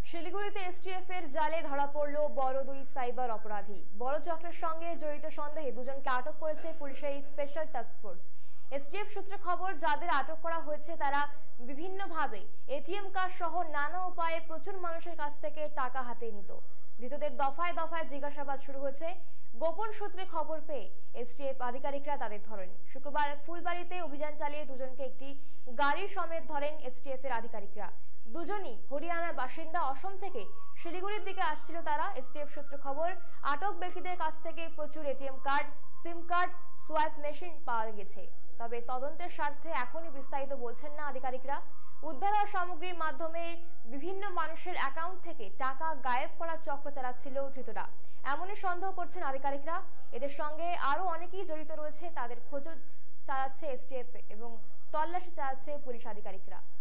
শিলিগুড়িতে এসটিএফ এর জালে ধরা পড়ল বড় দুই সাইবার অপরাধী। বড় চক্রের সঙ্গে জড়িত সন্দেহে দুজনকে আটক করেছে পুলিশের স্পেশাল টাস্ক ফোর্স। এসটিএফ সূত্রে খবর, যাদের আটক করা হয়েছে তারা বিভিন্নভাবে এটিএম কার্ড সহ নানা উপায়ে প্রচুর মানুষের কাছ থেকে টাকা হাতিয়ে নিত। ধৃতদের দফায় দফায় জিজ্ঞাসাবাদ শুরু হয়েছে। গোপন সূত্রে খবর পেয়ে এসটিএফ আধিকারিকরা তাদের ধরেন। শুক্রবার ফুলবাড়িতে অভিযান চালিয়ে দুজনকে একটি গাড়ি সমেত ধরেন এসটিএফ এর আধিকারিকরা। দুজনই হরিয়ানার বাসিন্দা। অসম থেকে শিলিগুড়ির দিকে আসছিল তারা। এসটিএফ সূত্রে খবর, আটক ব্যক্তিদের কাছ থেকে প্রচুর ATM card, SIM card, swipe machine পাওয়া গেছে। তবে তদন্তের স্বার্থে এখনই বিস্তারিত বলছেন না আধিকারিকরা। উদ্ধার হওয়া সামগ্রীর মাধ্যমে বিভিন্ন মানুষের অ্যাকাউন্ট থেকে টাকা গায়েব করার চক্র চালাচ্ছিল ধৃতরা, এমনই সন্দেহ করছেন আধিকারিকরা। এদের সঙ্গে আরো অনেকেই জড়িত রয়েছে, তাদের খোঁজ চালাচ্ছে এসটিএফ এবং তল্লাশি চালাচ্ছে পুলিশ আধিকারিকরা।